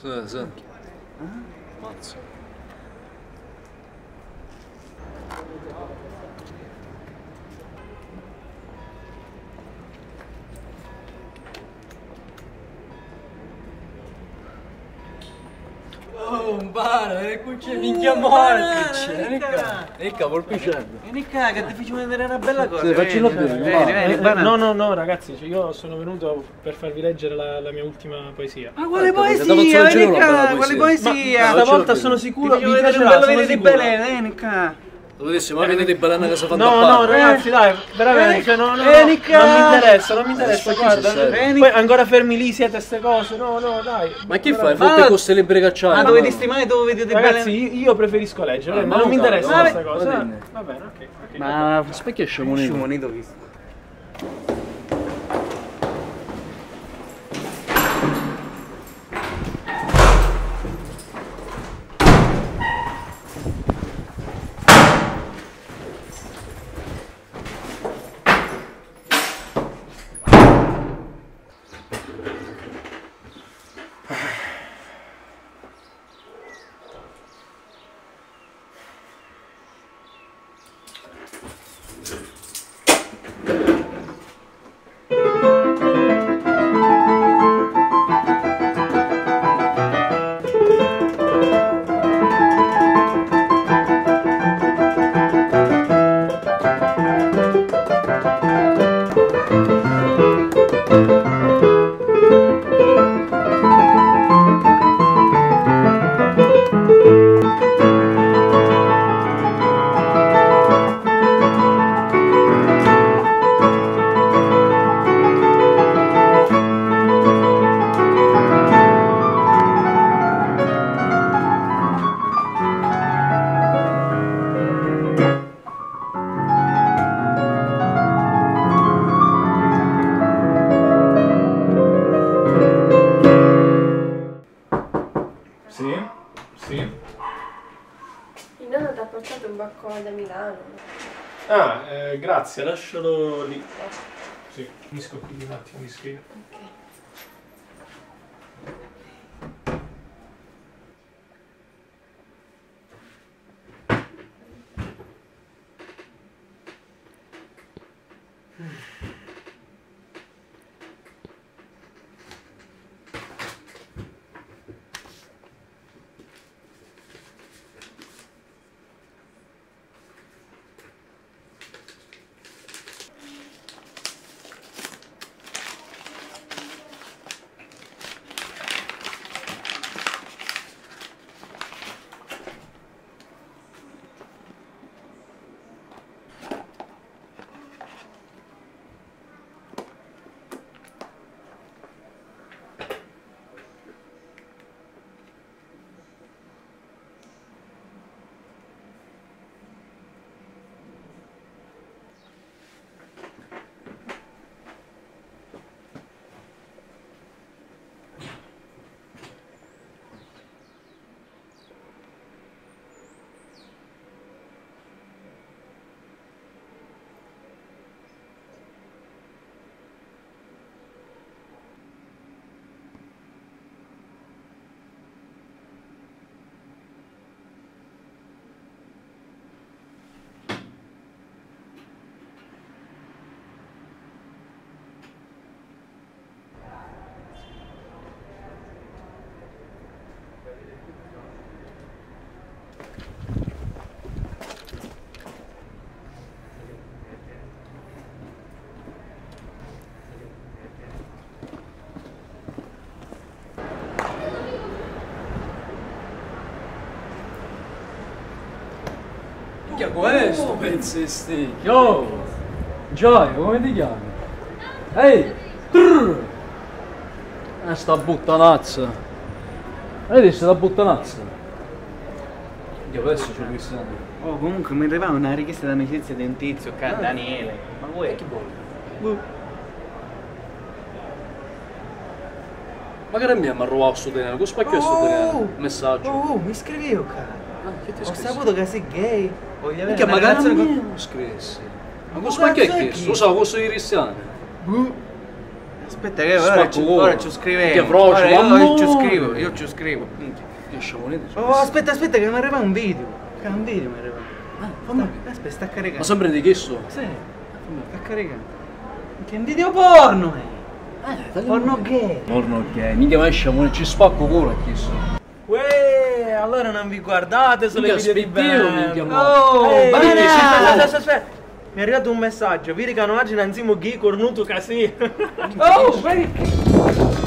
Senti. Mazza. Oh, impara, qui c'è minchia morte. Ecca, colpiscello. Vieni qua che ti faccio vedere una bella cosa. Faccelo bene. No, ragazzi, cioè io sono venuto per farvi leggere la mia ultima poesia. Ma quale poesia? Vieni qua, quale poesia? Stavolta sono sicuro Ti faccio vedere un bello video di Belen, vieni qua. Lo vedessi, ma vedete Belen che si fa No, ragazzi, dai, veramente, cioè, no, non mi interessa, guarda. Poi ancora fermi lì, siete ste cose, no, dai. Ma che fai? Fotte con ste libbre cacciate. Ma dove vedi mai dove vedete Belen? Ragazzi, io preferisco leggere, ma non mi interessa questa cosa. Va bene, ok. Ma specchia sciamonito. Sciamonito visto. Sì. Il nonno ti ha portato un baccone da Milano. Ah, grazie, lascialo lì. Sì, finisco qui un attimo di scrivere. Ok. Che è questo pezzo di sticchi? Oh! Gioia, come ti chiami? Ehi! Sta buttanazza! Vedi sta buttanazza? Io adesso c'è Cristiano. Oh, comunque mi arrivava una richiesta d'amicizia di un tizio, Daniele. Ma vuoi? Che vuoi? Magari mi ha rubato sto denaro, con spacchio sto denaro. Messaggio. Oh, mi scrivi io, cara. Che ti Ho scrivi? saputo che sei gay. Voglio avere Mica una magari relazione non con... mi scrissi. Ma con Ma spacchio è cazzo è questo? chi? Lo so, questo di Cristiano. Aspetta che Spacco ora ci scriviamo. Che frocio, Ora io amore. ci scrivo. Che sciamonete. Oh, aspetta che mi arriva un video. Che un video mi arriva. Aspetta, sta caricando. Ma sempre di che so? Sì, sta caricando. Che un video porno, porno gay. Porno gay, minchia ma sciamone, ci spacco culo a questo. Uè, allora non vi guardate solo i Minchia, video di aspettiamo, Bam. minchia, Oh, Ehi, banana! aspetta. Mi è arrivato un messaggio, vi ricano oggi non siamo gay cornuto casì. Oh, vedi?